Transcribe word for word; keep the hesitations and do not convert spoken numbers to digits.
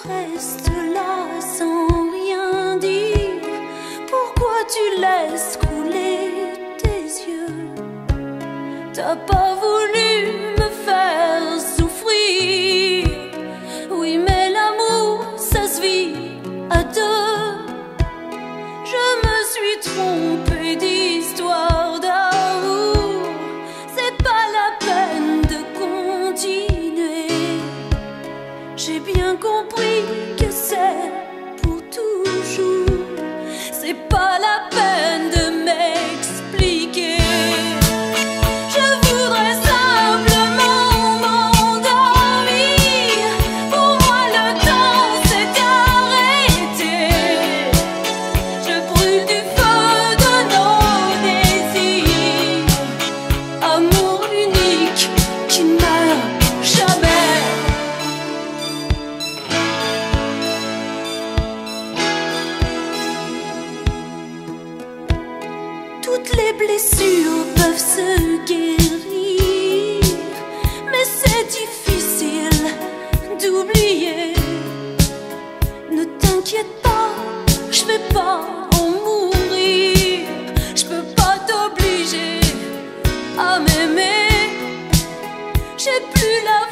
restes là sans rien dire? Pourquoi tu laisses couler tes yeux? T'as pas voulu me faire souffrir. Oui, mais l'amour, ça se vit à deux. Je me suis trompée d'histoire d'amour. C'est pas la peine de continuer. J'ai bien compris que c'est pour toujours. C'est pas la peine de m'expliquer. Je voudrais simplement m'endormir. Pour moi le temps s'est arrêté. Je brûle du feu de nos désirs. Amour unique qui ne meurt jamais. Toutes les blessures peuvent se guérir, mais c'est difficile d'oublier. Ne t'inquiète pas, je vais pas en mourir. Je peux pas t'obliger à m'aimer. J'ai plus la